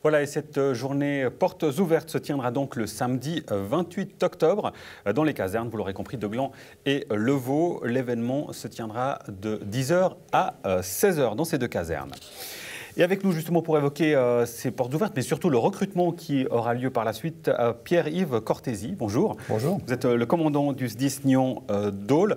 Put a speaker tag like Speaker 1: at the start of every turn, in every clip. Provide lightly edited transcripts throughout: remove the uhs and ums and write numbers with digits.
Speaker 1: Voilà, et cette journée portes ouvertes se tiendra donc le samedi 28 octobre dans les casernes, vous l'aurez compris, de Gland et Levaux. L'événement se tiendra de 10h à 16h dans ces deux casernes. Et avec nous justement pour évoquer ces portes ouvertes, mais surtout le recrutement qui aura lieu par la suite, Pierre-Yves Cortési. Bonjour.
Speaker 2: Bonjour.
Speaker 1: Vous êtes le commandant du SDIS Nyon-Dole.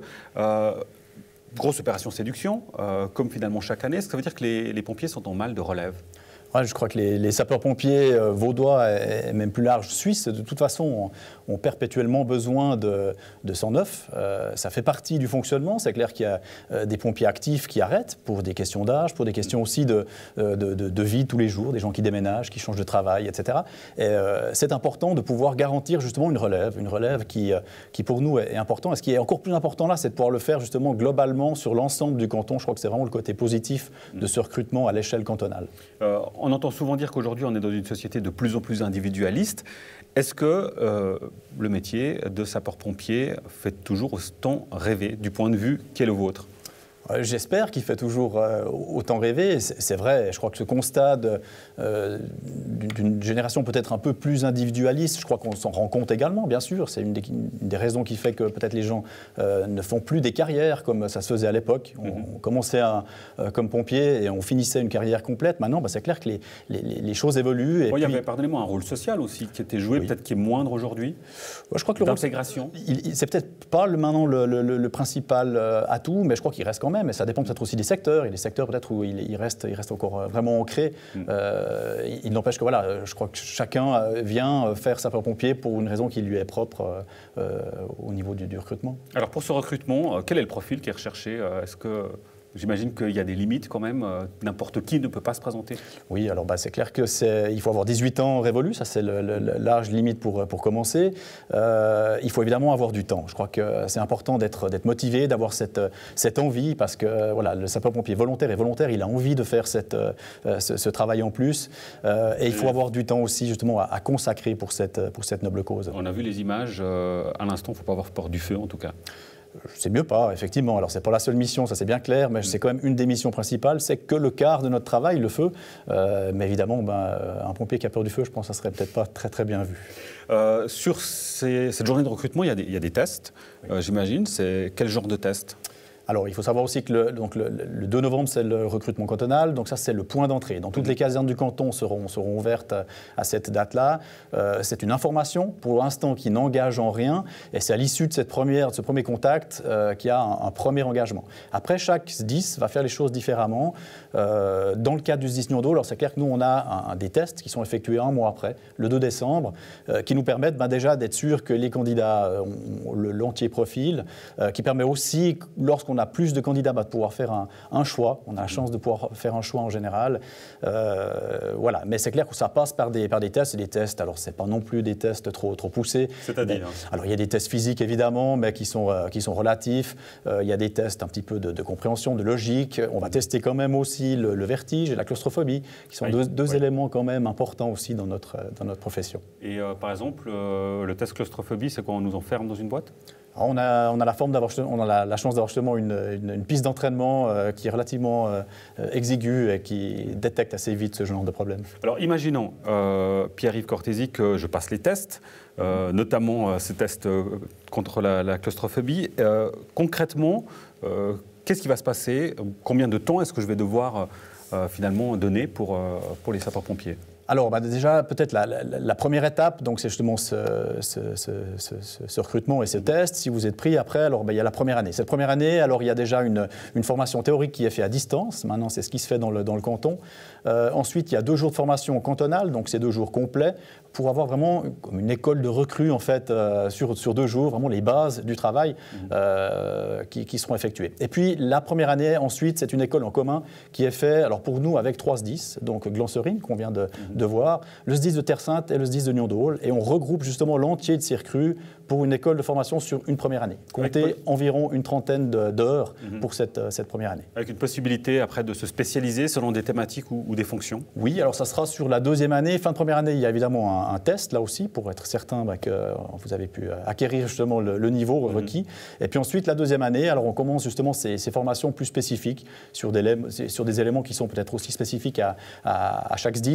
Speaker 1: Grosse opération séduction, comme finalement chaque année. Est-ce que ça veut dire que les pompiers sont en mal de relève ?
Speaker 2: Ouais, je crois que les sapeurs-pompiers vaudois et même plus large suisses, de toute façon, ont perpétuellement besoin de sang neuf. Ça fait partie du fonctionnement. C'est clair qu'il y a des pompiers actifs qui arrêtent pour des questions d'âge, pour des questions aussi de vie tous les jours, des gens qui déménagent, qui changent de travail, etc. Et c'est important de pouvoir garantir justement une relève qui pour nous est importante. Et ce qui est encore plus important là, c'est de pouvoir le faire justement globalement sur l'ensemble du canton. Je crois que c'est vraiment le côté positif de ce recrutement à l'échelle cantonale.
Speaker 1: On entend souvent dire qu'aujourd'hui, on est dans une société de plus en plus individualiste. Est-ce que le métier de sapeur-pompier fait toujours autant rêver du point de vue qu'est le vôtre ?
Speaker 2: J'espère qu'il fait toujours autant rêver. C'est vrai, je crois que ce constat d'une génération peut-être un peu plus individualiste, je crois qu'on s'en rend compte également, bien sûr. C'est une des raisons qui fait que peut-être les gens ne font plus des carrières comme ça se faisait à l'époque. On commençait comme pompier et on finissait une carrière complète. Maintenant, c'est clair que les choses évoluent. Et
Speaker 1: il y avait, pardonnez-moi, un rôle social aussi qui était joué, peut-être qui est moindre aujourd'hui.
Speaker 2: Je crois que le
Speaker 1: d'intégration.
Speaker 2: C'est peut-être pas maintenant le principal atout, mais je crois qu'il reste quand même. Mais ça dépend peut-être aussi des secteurs. Il y a des secteurs peut-être où il reste encore vraiment ancré. Il n'empêche que voilà, je crois que chacun vient faire sapeur-pompier pour une raison qui lui est propre au niveau du recrutement. Alors pour ce recrutement, quel est le profil qui est recherché ? Est-ce que
Speaker 1: j'imagine qu'il y a des limites quand même, n'importe qui ne peut pas se présenter.
Speaker 2: Oui, alors c'est clair qu'il faut avoir 18 ans révolus, ça c'est l'âge limite pour commencer. Il faut évidemment avoir du temps. Je crois que c'est important d'être motivé, d'avoir cette envie, parce que voilà, le sapeur-pompier volontaire est volontaire, il a envie de faire ce travail en plus. Et il faut avoir du temps aussi justement à consacrer pour cette noble cause.
Speaker 1: On a vu les images, à l'instant, il ne faut pas avoir peur du feu en tout cas.
Speaker 2: C'est mieux pas, effectivement. Alors, c'est pas la seule mission, ça c'est bien clair, mais c'est quand même une des missions principales, c'est que le quart de notre travail, le feu. Mais évidemment, un pompier qui a peur du feu, je pense que ça serait peut-être pas très très bien vu.
Speaker 1: Sur cette journée de recrutement, il y a des tests, j'imagine. C'est quel genre de tests ?
Speaker 2: Alors, il faut savoir aussi que le 2 novembre, c'est le recrutement cantonal. Donc ça, c'est le point d'entrée. Donc toutes les casernes du canton seront ouvertes à cette date-là. C'est une information, pour l'instant, qui n'engage en rien. Et c'est à l'issue de ce premier contact qu'il y a un premier engagement. Après, chaque SDIS va faire les choses différemment. Dans le cadre du SDIS Nyon-Dole, alors c'est clair que nous, on a des tests qui sont effectués un mois après, le 2 décembre, qui nous permettent déjà d'être sûr que les candidats ont l'entier profil, qui permet aussi, lorsqu'on a plus de candidats, de pouvoir faire un choix. On a la chance de pouvoir faire un choix en général. Voilà. Mais c'est clair que ça passe par des tests. Et des tests, alors ce n'est pas non plus des tests trop poussés.
Speaker 1: C'est-à-dire
Speaker 2: Alors il y a des tests physiques évidemment, mais qui sont relatifs. Il y a des tests un petit peu de compréhension, de logique. On va tester quand même aussi le vertige et la claustrophobie, qui sont deux éléments quand même importants aussi dans notre profession.
Speaker 1: Et par exemple, le test claustrophobie, c'est quoi ? On nous enferme dans une boîte ?
Speaker 2: Alors on a la chance d'avoir justement une piste d'entraînement qui est relativement exiguë et qui détecte assez vite ce genre de problème.
Speaker 1: Alors imaginons, Pierre-Yves Cortési, que je passe les tests, notamment ces tests contre la claustrophobie. Concrètement, qu'est-ce qui va se passer ? Combien de temps est-ce que je vais devoir finalement donner pour les sapeurs-pompiers ?
Speaker 2: Alors, déjà, peut-être la première étape, donc c'est justement ce recrutement et ce test. Si vous êtes pris après, alors il y a la première année. Cette première année, alors il y a déjà une formation théorique qui est faite à distance. Maintenant, c'est ce qui se fait dans le canton. Ensuite, il y a 2 jours de formation cantonale, donc c'est 2 jours complets, pour avoir vraiment comme une école de recrues en fait sur 2 jours, vraiment les bases du travail qui seront effectuées. Et puis la première année, ensuite, c'est une école en commun qui est faite, alors pour nous avec 3 SDIS, donc Gland-Serine qu'on vient de voir, le SDIS de Terre-Sainte et le SDIS de Nyon-Dole, et on regroupe justement l'entier de ces recrues pour une école de formation sur une première année. Comptez environ une trentaine d'heures pour cette première année.
Speaker 1: Avec une possibilité après de se spécialiser selon des thématiques ou des fonctions ?
Speaker 2: Oui, alors ça sera sur la 2e année. Fin de première année, il y a évidemment un test là aussi pour être certain que vous avez pu acquérir justement le niveau requis. Et puis ensuite, la 2e année, alors on commence justement ces formations plus spécifiques sur des éléments qui sont peut-être aussi spécifiques à chaque SDIS. Typiquement,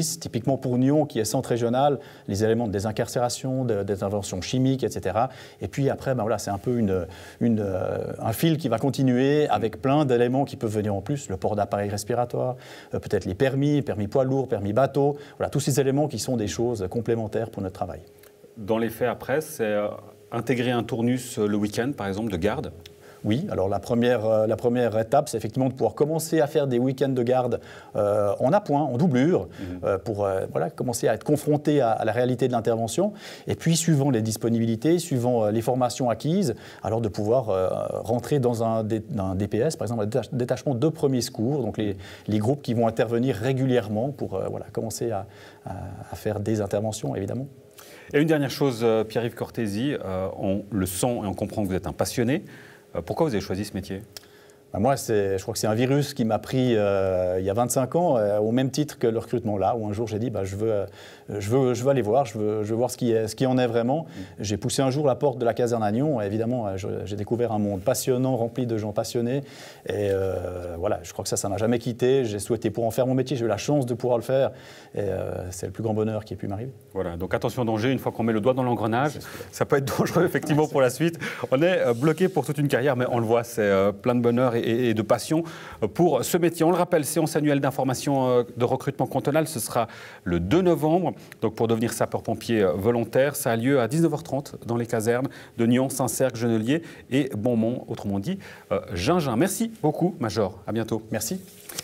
Speaker 2: typiquement pour Nyon, qui est centre régional, les éléments de désincarcération, d'intervention chimique, etc. Et puis après, ben voilà, c'est un peu un fil qui va continuer avec plein d'éléments qui peuvent venir en plus, le port d'appareils respiratoires, peut-être les permis poids lourds, permis bateau, voilà, tous ces éléments qui sont des choses complémentaires pour notre travail.
Speaker 1: Dans les faits après, c'est intégrer un tournus le week-end, par exemple, de garde?
Speaker 2: Oui, alors la première étape, c'est effectivement de pouvoir commencer à faire des week-ends de garde en appoint, en doublure, pour voilà, commencer à être confronté à la réalité de l'intervention. Et puis, suivant les disponibilités, suivant les formations acquises, alors de pouvoir rentrer dans un DPS, par exemple, un détachement de premiers secours, donc les groupes qui vont intervenir régulièrement pour voilà, commencer à faire des interventions, évidemment.
Speaker 1: Et une dernière chose, Pierre-Yves Cortési, on le sent et on comprend que vous êtes un passionné. Pourquoi vous avez choisi ce métier ?
Speaker 2: Moi, je crois que c'est un virus qui m'a pris il y a 25 ans, au même titre que le recrutement là, où un jour j'ai dit je veux aller voir, je veux voir ce qui en est vraiment. J'ai poussé un jour la porte de la caserne à Nyon, et évidemment j'ai découvert un monde passionnant, rempli de gens passionnés, et voilà, je crois que ça m'a jamais quitté. J'ai souhaité pour en faire mon métier, j'ai eu la chance de pouvoir le faire, et c'est le plus grand bonheur qui ait pu m'arriver.
Speaker 1: Voilà, donc attention danger, une fois qu'on met le doigt dans l'engrenage, ça peut être dangereux effectivement pour la suite. On est bloqué pour toute une carrière, mais on le voit, c'est plein de bonheur et de passion pour ce métier. On le rappelle, séance annuelle d'information de recrutement cantonal, ce sera le 2 novembre. Donc pour devenir sapeur-pompier volontaire, ça a lieu à 19h30 dans les casernes de Nyon, Saint-Cergue, Genelier et Bonmont, autrement dit Gingin. Merci beaucoup, Major. À bientôt.
Speaker 2: Merci.